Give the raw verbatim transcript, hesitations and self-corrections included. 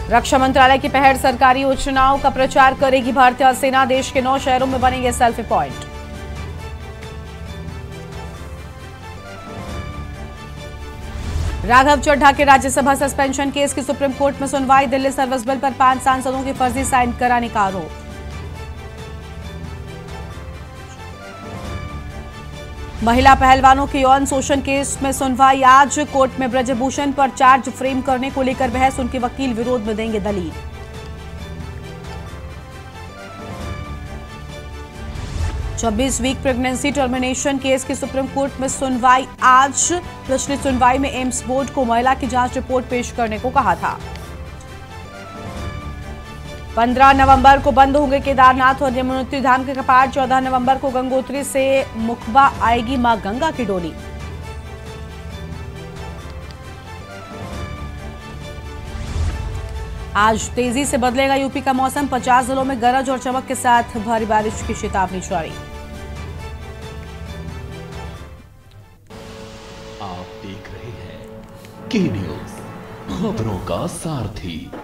रक्षा मंत्रालय की पहल सरकारी योजनाओं का प्रचार करेगी भारतीय सेना। देश के नौ शहरों में बनेंगे सेल्फी पॉइंट। राघव चड्ढा के राज्यसभा सस्पेंशन केस की सुप्रीम कोर्ट में सुनवाई। दिल्ली सर्विस बिल पर पांच सांसदों की फर्जी साइन कराने का आरोप। महिला पहलवानों के यौन शोषण केस में सुनवाई आज। कोर्ट में ब्रजभूषण पर चार्ज फ्रेम करने को लेकर बहस। उनके वकील विरोध में देंगे दलील। छब्बीस वीक प्रेगनेंसी टर्मिनेशन केस की सुप्रीम कोर्ट में सुनवाई आज। पिछली सुनवाई में एम्स बोर्ड को महिला की जांच रिपोर्ट पेश करने को कहा था। पंद्रह नवंबर को बंद होंगे केदारनाथ और यमुनोत्री धाम के कपाट। चौदह नवंबर को गंगोत्री से मुखबा आएगी मां गंगा की डोली। आज तेजी से बदलेगा यूपी का मौसम। पचास जिलों में गरज और चमक के साथ भारी बारिश की चेतावनी जारी। आप देख रहे हैं के न्यूज़, खबरों का सारथी।